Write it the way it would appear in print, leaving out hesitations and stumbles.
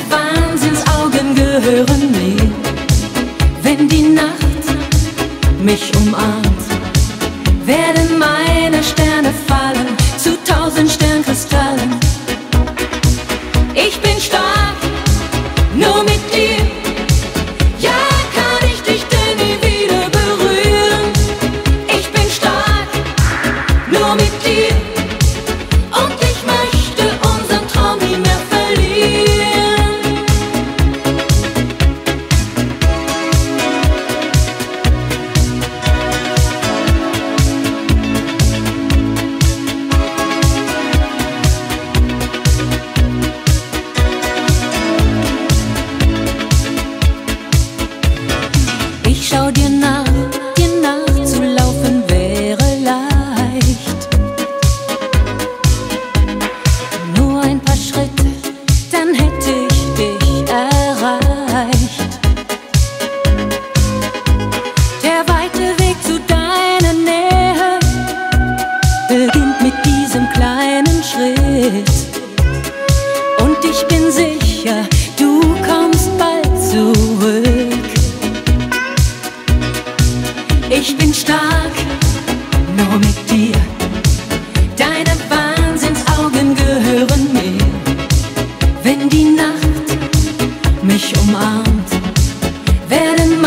Wahnsinnsaugen gehören mir. Wenn die Nacht mich umarmt, werden meine Sterne fallen zu 1000 Sternkristallen. Ich bin stark, nur mit dir. Ja, kann ich dich denn nie wieder berühren? Ich bin stark, nur mit dir. Und ich möchte unseren Traum nie mehr verlieren. Ich schau dir nachzulaufen wäre leicht. Nur ein paar Schritte, dann hätte ich dich erreicht. Der weite Weg zu deiner Nähe beginnt mit diesem kleinen Schritt. Und ich bin sicher, du kommst bald zurück. Ich bin stark, nur mit dir. Deine Wahnsinnsaugen gehören mir. Wenn die Nacht mich umarmt, werden